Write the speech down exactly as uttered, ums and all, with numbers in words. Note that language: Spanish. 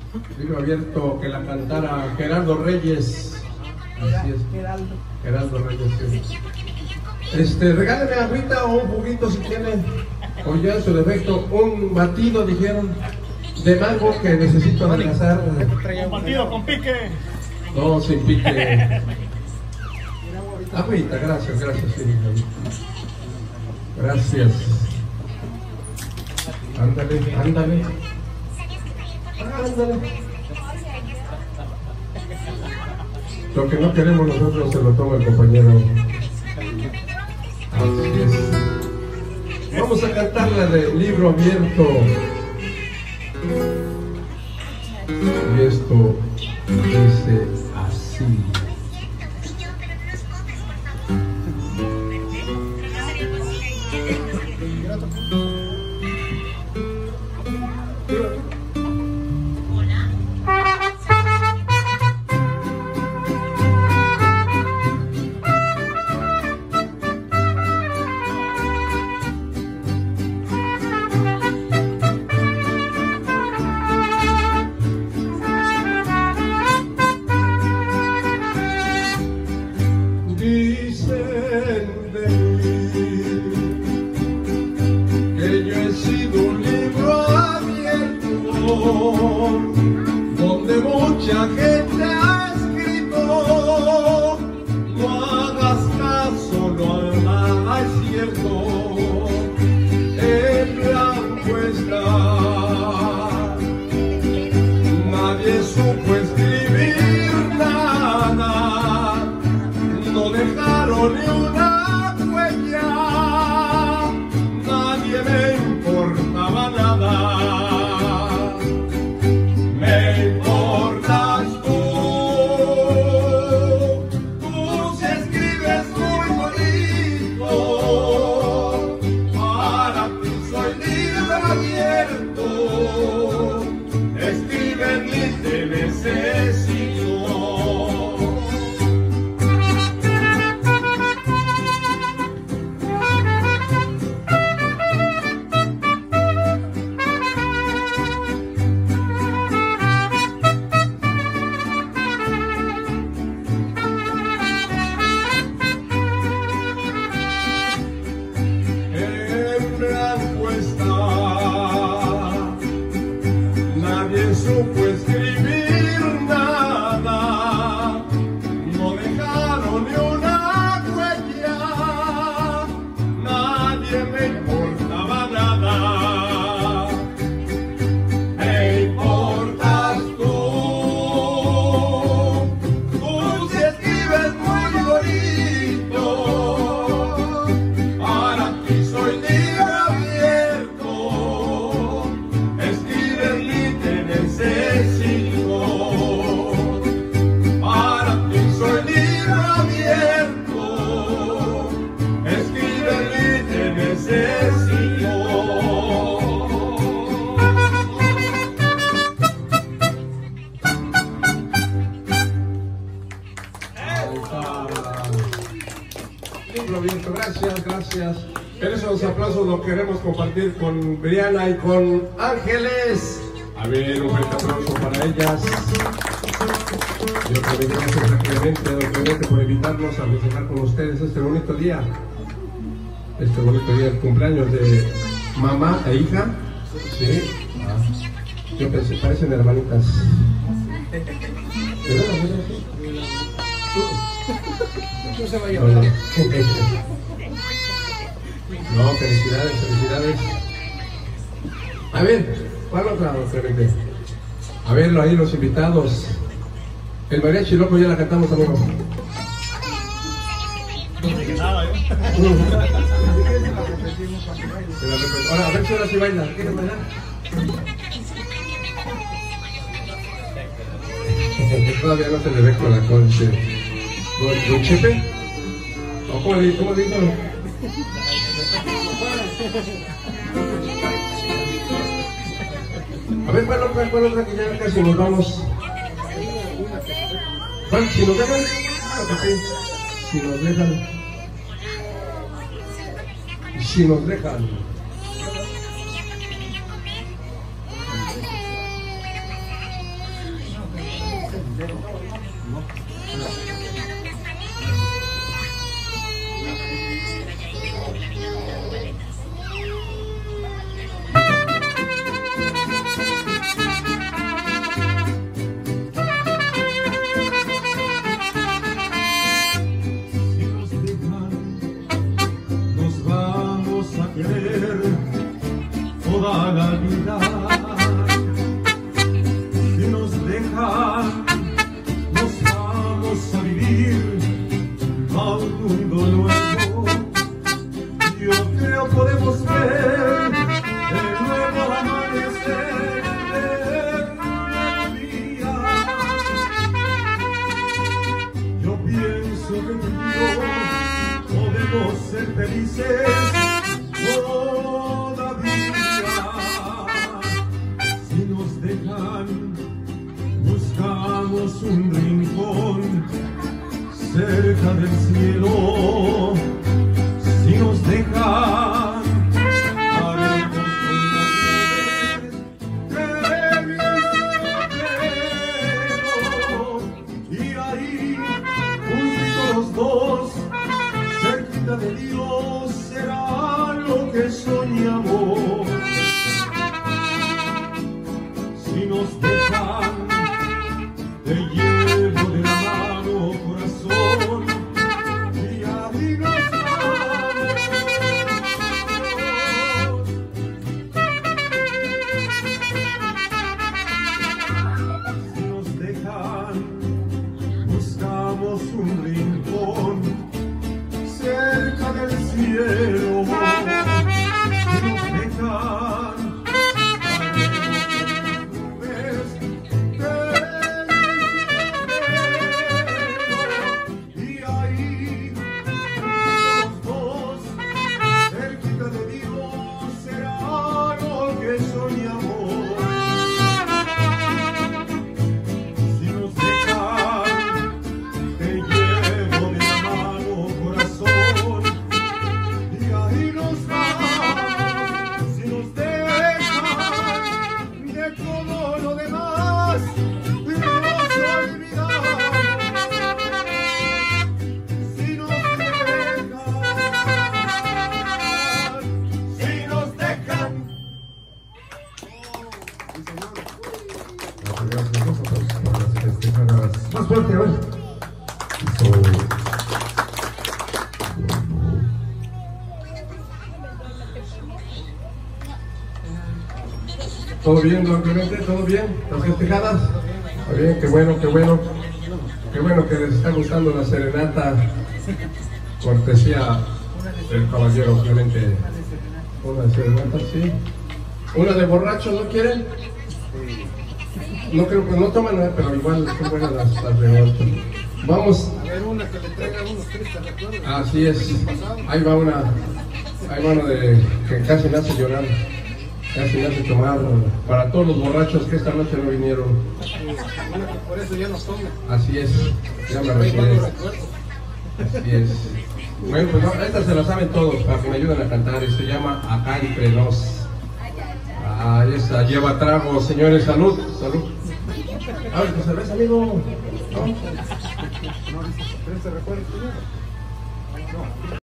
libro abierto, que la cantara Gerardo Reyes. Así es. Geraldo. Gerardo Reyes, sí. Este, regáleme agüita o un juguito si tiene, o ya en su defecto, un batido, dijeron, de mango que necesito adelgazar. Un batido con pique. No, sin pique. Agüita, gracias, gracias, sí. Gracias. Ándale, ándale. Ándale. Lo que no queremos nosotros se lo toma el compañero. Así es. Vamos a cantar la de Libro Abierto. Y esto dice así. Donde mucha gente ha escrito, no hagas caso, no hagas cierto, en blanco está. Nadie supo escribir nada, no dejaron ni una huella, nadie me importaba nada. Me importas tú, tú si escribes muy bonito, para ti soy libro abierto, escribe ni te necesito. Supo escribir nada, no dejaron ni una huella, nadie me importaba nada. Me importas tú, tú si escribes muy bonito, para ti soy libro abierto, escribe ni necesito, para ti soy libro abierto, escribe y te necesito. Libro abierto, gracias, gracias. En esos aplausos lo queremos compartir con Briana y con Ángeles. A ver, un fuerte aplauso para ellas. Yo también gracias a Clemente, don Clemente, por invitarnos a festejar con ustedes este bonito día. Este bonito día, el cumpleaños de mamá e hija. Sí. Ah. Yo pensé, parecen hermanitas. ¿De verdad? No se vaya a No, no. hablar. No, felicidades, felicidades. A ver, ¿cuál otra, don Clemente? A verlo ahí, los invitados. El mariachi loco ya la cantamos, amigo. Ahora, a ver si ahora sí baila. ¿Quieres bailar? Todavía no se le ve con la concha. ¿Con, con Chepe? ¿O cómo le cómo dijo? A ver, ¿cuál otra, cuál otra que ya casi nos vamos? ¿Cuál? ¿Si nos dejan? Claro que sí. Si nos dejan. Si nos dejan. Toda la vida, si nos dejan, nos vamos a vivir a un mundo nuevo. Yo creo podemos ver el nuevo amanecer del nuevo día. Yo pienso que tú y yo podemos ser felices. Buscamos un rincón cerca del cielo, si nos dejan haremos con las nubes de nuestro y ahí juntos los dos cerquita de Dios será lo que soñamos. Si nos dejan, te llevo de la mano, corazón, y ahí nos vamos. Si nos dejan, buscamos un rincón cerca del cielo. Si nos dejan, más fuerte, a ver. ¿Todo bien, don Clemente? ¿Todo bien? ¿Las festejadas? Está bien, qué bueno, qué bueno. Qué bueno que les está gustando la serenata. Cortesía del caballero Clemente. Una serenata, sí. ¿Una de borrachos no quieren? No creo que no toman nada, pero igual son buenas las, las revueltas. Vamos. A ver, una que le traiga unos tristes recuerdos. Así es. Ahí va una. Ahí va una de que casi me hace llorar. Casi me hace tomar. Para todos los borrachos que esta noche no vinieron. Una que por eso ya no tomen. Así es. Ya me recuerdo. Así es. Bueno, pues no, esta se la saben todos para que me ayuden a cantar. Se llama Acá Entre Nos. Ah, esa lleva trago, señores. Salud, salud. A ver, tu cerveza, amigo. ¿No? ¿Tristes recuerdos? No.